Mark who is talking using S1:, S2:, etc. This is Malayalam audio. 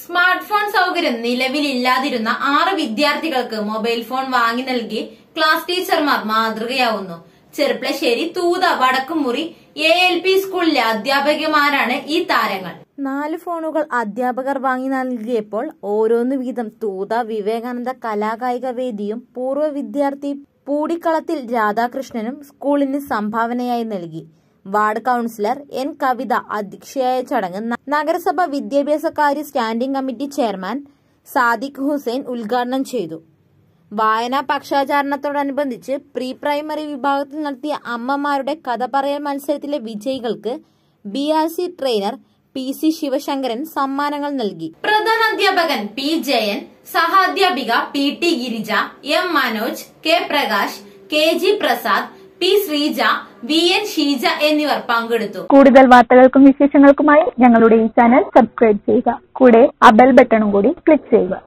S1: സ്മാർട്ട് ഫോൺ സൗകര്യം നിലവിലില്ലാതിരുന്ന 6 വിദ്യാർത്ഥികൾക്ക് മൊബൈൽ ഫോൺ വാങ്ങി നൽകി ക്ലാസ് ടീച്ചർമാർ മാതൃകയാവുന്നു. ചെർപ്പളശ്ശേരി തൂത വടക്കുംമുറി ALP സ്കൂളിലെ അധ്യാപകമാരാണ് ഈ താരങ്ങൾ.
S2: 4 ഫോണുകൾ അധ്യാപകർ വാങ്ങി നൽകിയപ്പോൾ ഓരോന്നു വീതം തൂത വിവേകാനന്ദ കലാകായിക വേദിയും പൂർവ്വ വിദ്യാർത്ഥി പൂടിക്കളത്തിൽ രാധാകൃഷ്ണനും സ്കൂളിന് സംഭാവനയായി നൽകി. വാർഡ് കൌൺസിലർ N കവിത അധ്യക്ഷയായ ചടങ്ങ് നഗരസഭ വിദ്യാഭ്യാസകാര്യ standing committee chairman Sadiq Hussain ഉദ്ഘാടനം ചെയ്തു. വായനാ പക്ഷാചരണത്തോടനുബന്ധിച്ച് പ്രീ പ്രൈമറി വിഭാഗത്തിൽ നടത്തിയ അമ്മമാരുടെ കഥ പറയൽ മത്സരത്തിലെ വിജയികൾക്ക് BRC ട്രെയിനർ PC ശിവശങ്കരൻ സമ്മാനങ്ങൾ നൽകി.
S1: പ്രധാനാധ്യാപകൻ P Jayan, സഹാധ്യാപിക PT Girija, M Manoj, K Prakash, KG Prasad, P Sreeja, VN Sheeja എന്നിവർ പങ്കെടുത്തു.
S3: കൂടുതൽ വാർത്തകൾക്കും വിശേഷങ്ങൾക്കുമായി ഞങ്ങളുടെ ഈ ചാനൽ സബ്സ്ക്രൈബ് ചെയ്യുക. കൂടെ ആ ബെൽ ബട്ടണും കൂടി ക്ലിക്ക് ചെയ്യുക.